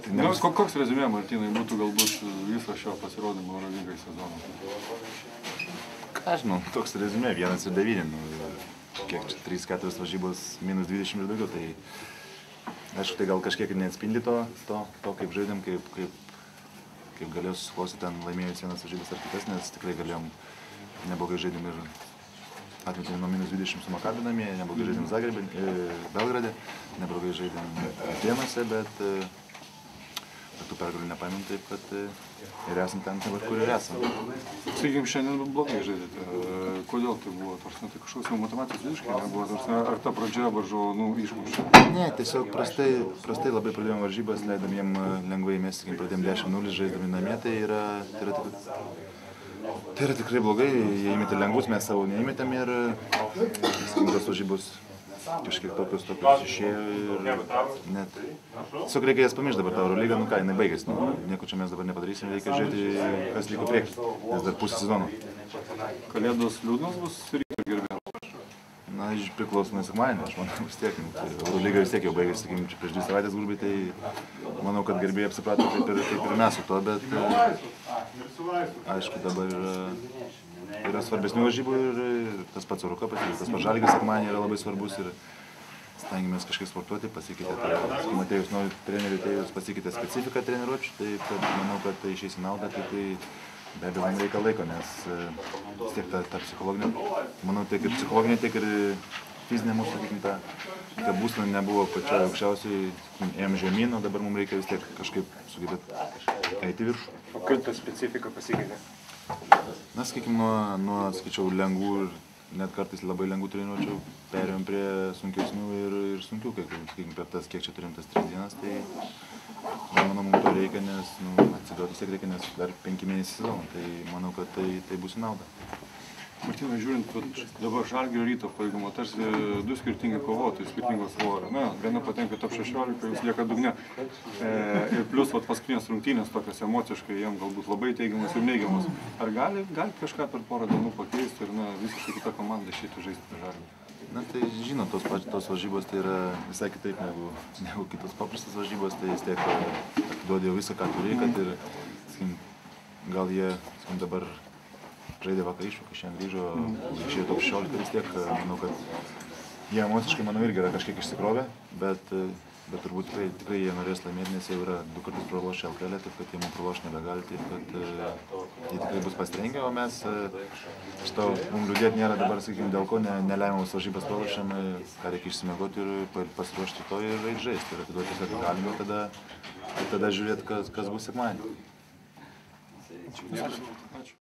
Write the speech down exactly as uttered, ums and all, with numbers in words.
Nebus... Koks rezumė, Martynai, būtų galbūt viso šio pasirodymo Eurolygai sezono? Ką žinau, toks rezumė, vienas ir devyni. Nu, kiek čia, trys keturios varžybos, minus dvidešimt ir daugiau. Tai, aišku, tai gal kažkiek ir neatspindi to, to, to kaip žaidėm, kaip, kaip, kaip galėjau susiklostyti ten laimėjus vienas varžybas ar kitas, nes tikrai galėjom neblogai žaidėm ir atmetėm nuo minus dvidešimt su Makabi namie, neblogai žaidėm Zagrebe, Belgrade, neblogai žaidėm Atėnuose, bet tų pergalių nepaimėm taip, kad ir esam ten, kur ir esam. Sakykim, šiandien blogai žaidėte. Kodėl tai buvo? Tai kažkoks jau matematikos visiškai nebuvo? Ar ta pradžia varžovų nu, išmušė? Ne, tiesiog prastai, prastai labai pradėjom varžybas, leidom jiem lengvai mesti, kai pradėjom dešimt nulis žaisdami namie, tai yra, tai yra, tik, tai yra tikrai blogai. Jie įmetė lengvus, mes savo neįmetėm ir tos varžybos kažkiek tokius, tokius išėjo ir net... Tiesiog reikia jas pamiršti dabar tą Eurolygą, nu ką, jinai baigėsi, nu, nieko čia mes dabar nepadarysim, reikia žiūrėti, kas liko priekį, nes dar pusę sezono. Kalėdos liūdnos bus ryto gerbėjams? Na, priklausomai sekmadienį, aš manau, vis tiek, nu, tai Eurolyga vis tiek jau baigėsi, sakykim, čia prieš dvi savaitės grubiai, tai manau, kad gerbėjai apsiprato taip ir, taip ir mes su to, bet aišku, dabar yra... Yra svarbesnių varžybų ir tas pats Eurokapas, ir tas pats Žalgiris sekmadienį yra labai svarbus ir stengiamės kažkaip sportuoti, pasikeitė, tai, sakykim, atėjus naujų trenerių, atėjus pasikeitė specifika treniruočių, tai kad, manau, kad tai išeis į naudą, tai, tai be abejo man reikia laiko, nes vis tiek ta, ta psichologinė, manau, tiek ir psichologinė, tiek ir fizinė mūsų, sakykim, ta, ta būsena nebuvo pačioje aukščiausiai, ėjom žemyn, o dabar mums reikia vis tiek kažkaip sugebėti eiti viršų. O kaip ta specifika pasikeitė? Na, sakykim, nuo, nuo, sakyčiau, lengvų ir net kartais labai lengvų treniruočių perėjom prie sunkesnių ir, ir sunkių, kai, sakykim, per tas, kiek čia turim tas tris dienas, tai, manau, mums to reikia, nes, nu, atsigauti vis tiek reikia, nes dar penki mėnesiai sezono, tai manau, kad tai, tai bus į naudą. Martynai, žiūrint, dabar Žalgirio Ryto pajėgumo, tarsi du skirtingi kovotojai, skirtingos svorio. Na, viena patenka top šešiolika, jis lieka dugne. E, ir plus vat, paskutinės rungtynės tokios emociškai, jiem galbūt labai teigiamas ir neigiamas. Ar gali, gali kažką per porą dienų pakeisti ir na, visiškai kita komanda išeitų žaisti per Žalgirį? Na, tai žinot, tos, tos varžybos tai yra visai kitaip negu, negu kitos paprastos varžybos, tai vis tiek atiduodi jau visą, ką turi, kad ir, sakykim, gal jie, sakykim, dabar žaidė vakar iššūkį, šiandien grįžo, išėjo top šešiolika vis tiek, manau, kad jie emociškai, manau, irgi yra kažkiek išsikrovę, bet, bet turbūt tikrai, tikrai jie norės laimėti, nes jie yra du kartus pralošę L K L, taip kad jie mums pralošti nebegali, taip kad jie tikrai bus pasirengę, o mes šito mums liūdėti nėra dabar, sakykime, dėl ko ne, neleimiamus varžybas pralošėm, ką reikia išsimegoti ir pasiruošti to ir eiti žaisti, ir atiduoti tiesiog galimybę, tada, tada žiūrėti, kas, kas bus sekmadienį.